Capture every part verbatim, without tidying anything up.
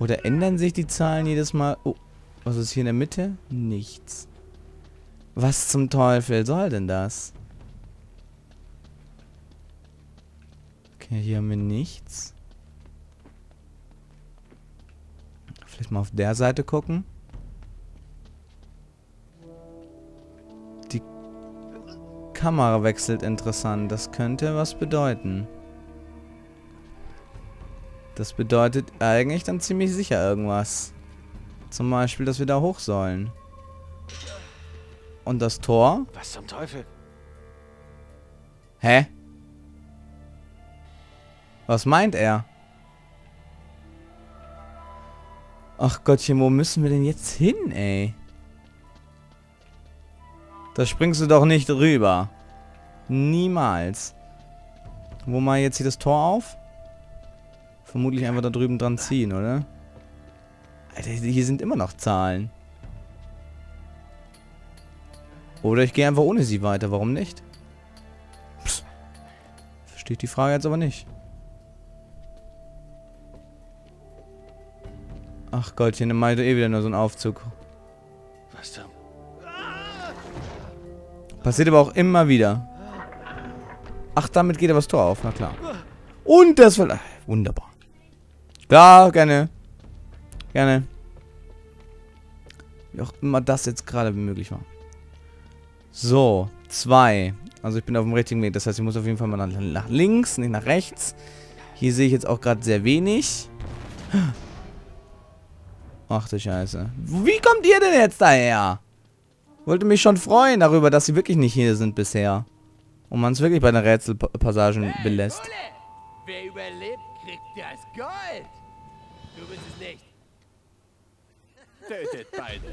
Oder ändern sich die Zahlen jedes Mal? Oh, was ist hier in der Mitte? Nichts. Was zum Teufel soll denn das? Okay, hier haben wir nichts. Vielleicht mal auf der Seite gucken. Die Kamera wechselt interessant. Das könnte was bedeuten. Das bedeutet eigentlich dann ziemlich sicher irgendwas. Zum Beispiel, dass wir da hoch sollen. Und das Tor? Was zum Teufel? Hä? Was meint er? Ach Gottchen, wo müssen wir denn jetzt hin, ey? Da springst du doch nicht rüber. Niemals. Wo mal jetzt hier das Tor auf? Vermutlich einfach da drüben dran ziehen, oder? Alter, hier sind immer noch Zahlen. Oder ich gehe einfach ohne sie weiter. Warum nicht? Psst. Verstehe die Frage jetzt aber nicht. Ach Gottchen, dann mache ich eh wieder nur so einen Aufzug. Was zum... Passiert aber auch immer wieder. Ach, damit geht aber das Tor auf. Na klar. Und das war... Wunderbar. Klar, gerne. Gerne. Wie auch immer das jetzt gerade möglich war. So, zwei. Also ich bin auf dem richtigen Weg. Das heißt, ich muss auf jeden Fall mal nach, nach links, nicht nach rechts. Hier sehe ich jetzt auch gerade sehr wenig. Ach du Scheiße. Wie kommt ihr denn jetzt daher? Wollte mich schon freuen darüber, dass sie wirklich nicht hier sind bisher. Und man es wirklich bei den Rätselpassagen Hey, belässt. Ole! Wer überlebt, kriegt das Gold. Du bist es nicht. Tötet beide.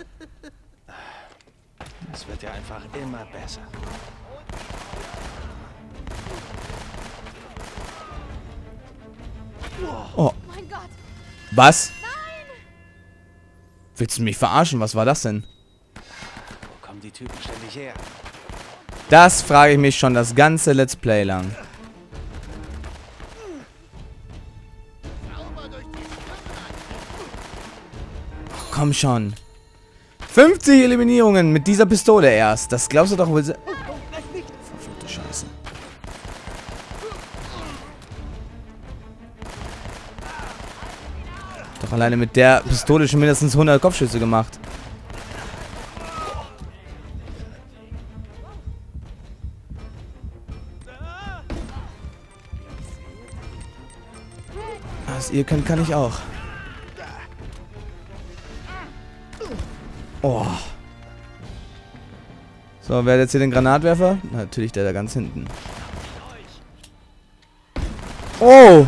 Es wird ja einfach immer besser. Oh. Mein Gott. Was? Nein. Willst du mich verarschen? Was war das denn? Wo kommen die Typen ständig her? Das frage ich mich schon das ganze Let's Play lang. Ach, komm schon. fünfzig Eliminierungen mit dieser Pistole erst. Das glaubst du doch wohl... Verfluchte Scheiße. Doch alleine mit der Pistole schon mindestens hundert Kopfschüsse gemacht. Was ihr könnt, kann ich auch. Oh. So, wer hat jetzt hier den Granatwerfer? Natürlich der da ganz hinten. Oh!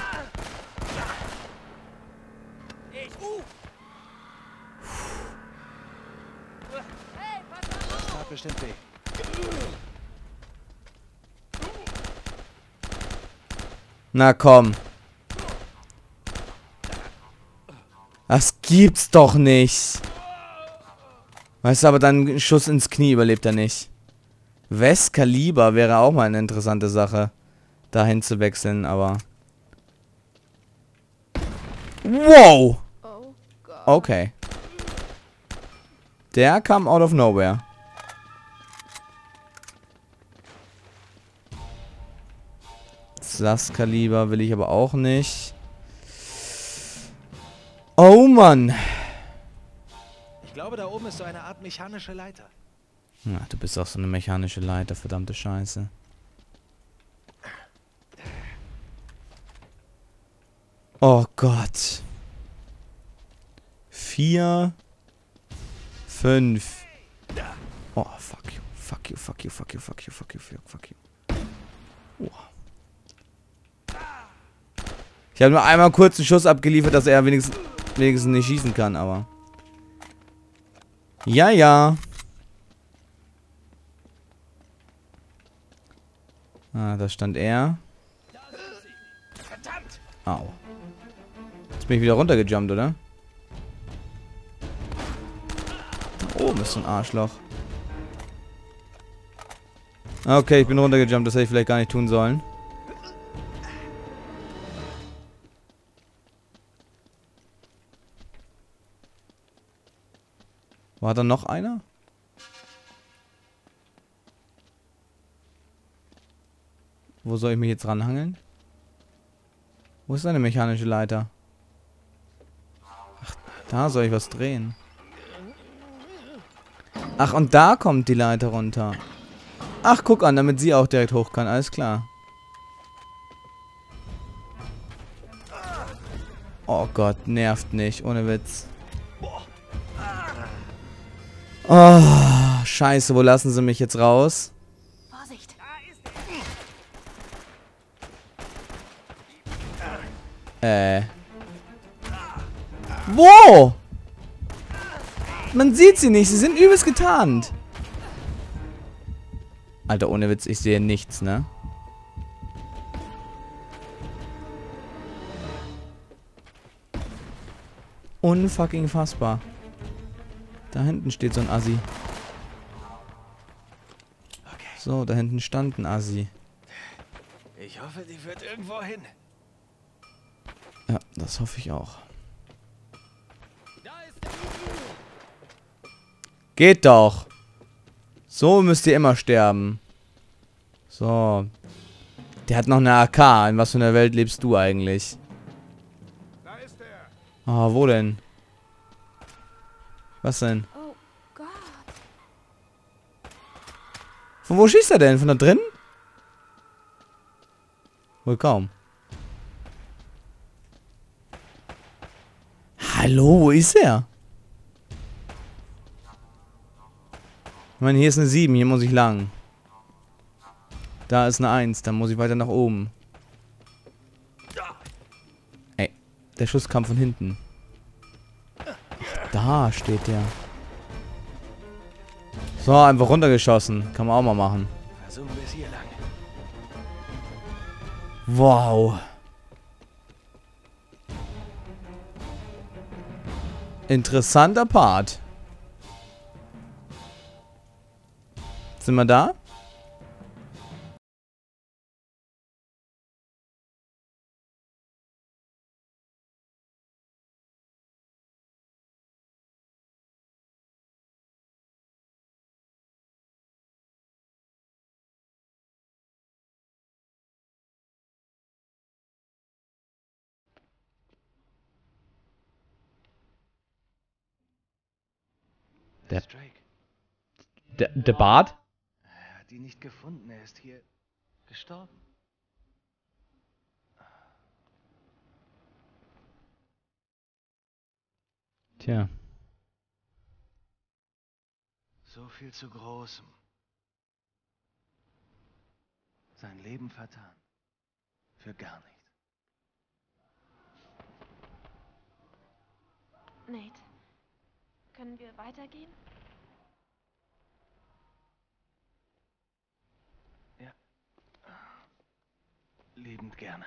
Das tat bestimmt weh. Na komm. Das gibt's doch nicht. Weißt du, aber dann ein Schuss ins Knie überlebt er nicht. Westkaliber wäre auch mal eine interessante Sache, dahin zu wechseln, aber... Wow! Oh Gott. Okay. Der kam out of nowhere. Das Kaliber will ich aber auch nicht. Oh Mann. Ich glaube, da oben ist so eine Art mechanische Leiter. Na, du bist auch so eine mechanische Leiter, verdammte Scheiße. Oh Gott. Vier. Fünf. Oh, fuck you. Fuck you, fuck you, fuck you, fuck you, fuck you, fuck you, fuck you. Oh. Ich habe nur einmal kurz einen Schuss abgeliefert, dass er wenigstens, wenigstens nicht schießen kann, aber... Ja, ja. Ah, da stand er. Au. Jetzt bin ich wieder runtergejumpt, oder? Da oben ist so ein Arschloch. Okay, ich bin runtergejumpt. Das hätte ich vielleicht gar nicht tun sollen. War da noch einer? Wo soll ich mich jetzt ranhangeln? Wo ist eine mechanische Leiter? Ach, da soll ich was drehen. Ach, und da kommt die Leiter runter. Ach, guck an, damit sie auch direkt hoch kann. Alles klar. Oh Gott, nervt nicht. Ohne Witz. Oh, scheiße. Wo lassen sie mich jetzt raus? Vorsicht. Äh. Wo? Man sieht sie nicht. Sie sind übelst getarnt. Alter, ohne Witz, ich sehe nichts, ne? Unfucking fassbar. Da hinten steht so ein Assi. Okay. So, da hinten stand ein Assi. Ich hoffe, die führt irgendwo hin. Ja, das hoffe ich auch. Da ist der Uhu. Geht doch. So müsst ihr immer sterben. So. Der hat noch eine A K. In was für einer Welt lebst du eigentlich? Da ist er. Ah, wo denn? Was denn? Oh Gott. Von wo schießt er denn? Von da drin? Wohl kaum. Hallo, wo ist er? Ich meine, hier ist eine sieben, hier muss ich lang. Da ist eine eins, dann muss ich weiter nach oben. Ey, der Schuss kam von hinten. Da steht der. So, einfach runtergeschossen. Kann man auch mal machen. Versuchen wir es hier lang. Wow. Interessanter Part. Sind wir da? Der, Drake. der, der Bart? Er hat ihn nicht gefunden. Er ist hier gestorben. Tja. So viel zu Großem. Sein Leben vertan. Für gar nichts. Nate, können wir weitergehen? Ja. Liebend gerne.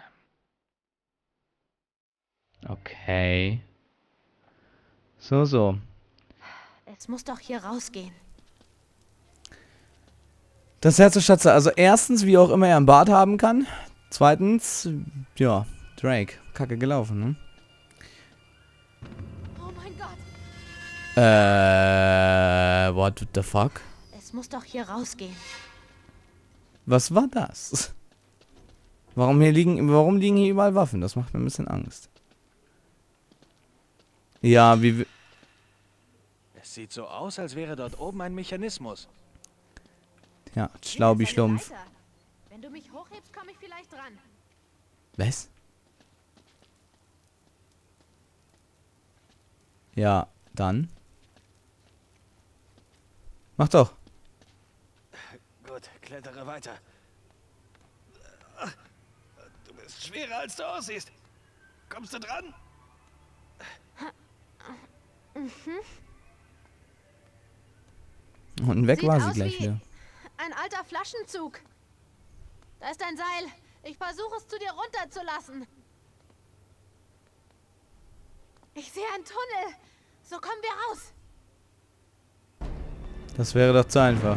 Okay. So, so. Es muss doch hier rausgehen. Das Herz der Schatze. Also erstens, wie auch immer er einen Bart haben kann. Zweitens, ja, Drake. Kacke gelaufen, ne? Oh mein Gott. Äh, what the fuck? Es muss doch hier rausgehen. Was war das? Warum hier liegen, warum liegen hier überall Waffen? Das macht mir ein bisschen Angst. Ja, wie... Es sieht so aus, als wäre dort oben ein Mechanismus. Ja, Schlaubi Schlumpf. Leiter. Wenn du mich hochhebst, komme ich vielleicht dran. Was? Ja, dann. Mach doch. Gut, klettere weiter. Du bist schwerer, als du aussiehst. Kommst du dran? Und weg Sieht war sie aus gleich wie wieder. ein alter Flaschenzug. Da ist ein Seil. Ich versuche es zu dir runterzulassen. Ich sehe einen Tunnel. So kommen wir raus. Das wäre doch zu einfach.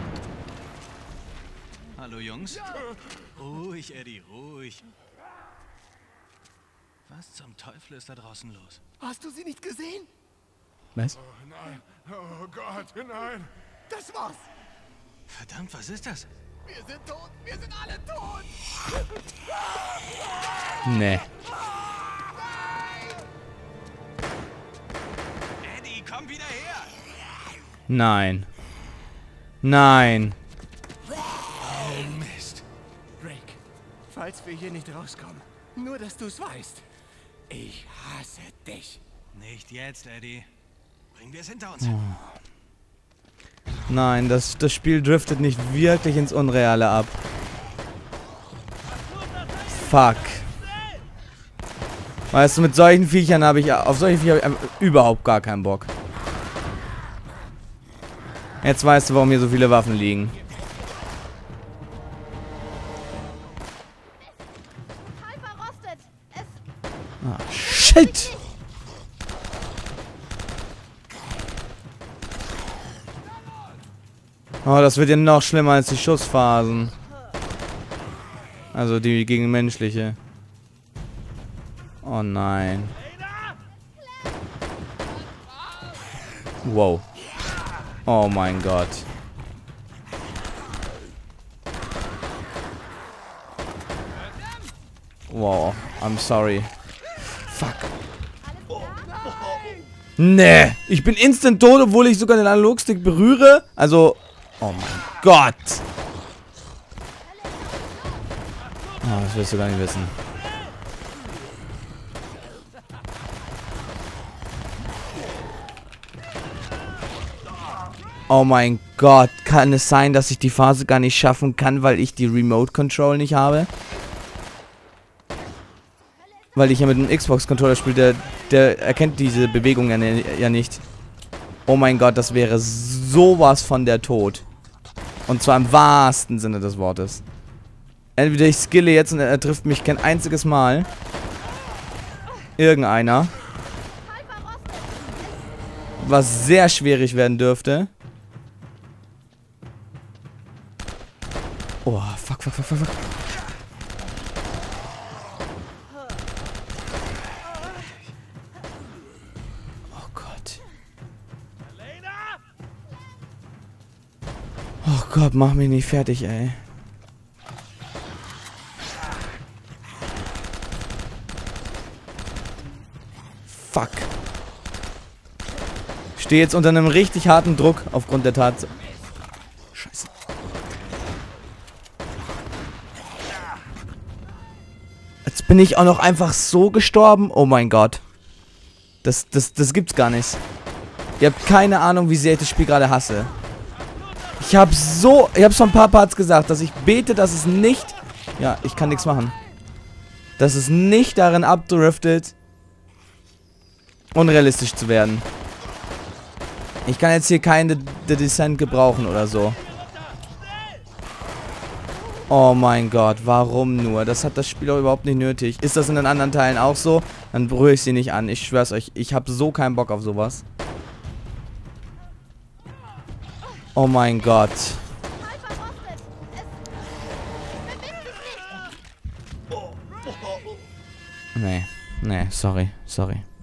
Hallo Jungs. Ruhig, Eddie, ruhig. Was zum Teufel ist da draußen los? Hast du sie nicht gesehen? Was? Oh nein. Oh Gott, nein. Das war's. Verdammt, was ist das? Wir sind tot. Wir sind alle tot. Nee. Eddie, komm wieder her! Nein. Nein. Oh, Mist. Drake, falls wir hier nicht rauskommen, nur dass du's weißt. Ich hasse dich. Nicht jetzt, Eddie. Bringen wir es hinter uns. Nein, das, das Spiel driftet nicht wirklich ins Unreale ab. Fuck. Weißt du, mit solchen Viechern habe ich, auf solche Viecher habe ich überhaupt gar keinen Bock. Jetzt weißt du, warum hier so viele Waffen liegen. Total verrostet. Es Ah, shit! Oh, das wird ja noch schlimmer als die Schussphasen. Also die gegen menschliche. Oh nein. Wow. Oh mein Gott. Wow, I'm sorry. Fuck. Nee, ich bin instant tot, obwohl ich sogar den Analogstick berühre. Also, oh mein Gott. Oh, das willst du gar nicht wissen. Oh mein Gott, kann es sein, dass ich die Phase gar nicht schaffen kann, weil ich die Remote Control nicht habe? Weil ich ja mit einem Xbox-Controller spiele, der, der erkennt diese Bewegung ja, ja nicht. Oh mein Gott, das wäre sowas von der Tod. Und zwar im wahrsten Sinne des Wortes. Entweder ich skille jetzt und er trifft mich kein einziges Mal. Irgendeiner. Was sehr schwierig werden dürfte. Oh, fuck, fuck, fuck, fuck, fuck. Oh Gott. Oh Gott, mach mich nicht fertig, ey. Fuck. Ich stehe jetzt unter einem richtig harten Druck aufgrund der Tatsache. Scheiße. Jetzt bin ich auch noch einfach so gestorben. Oh mein Gott. Das, das, das gibt's gar nicht. Ihr habt keine Ahnung, wie sehr ich das Spiel gerade hasse. Ich habe so... Ich habe schon ein paar Parts gesagt, dass ich bete, dass es nicht... Ja, ich kann nichts machen. Dass es nicht darin abdriftet, unrealistisch zu werden. Ich kann jetzt hier keine The Descent gebrauchen oder so. Oh mein Gott, warum nur? Das hat das Spiel auch überhaupt nicht nötig. Ist das in den anderen Teilen auch so? Dann berühre ich sie nicht an. Ich schwör's euch, ich habe so keinen Bock auf sowas. Oh mein Gott. Nee, nee, sorry, sorry.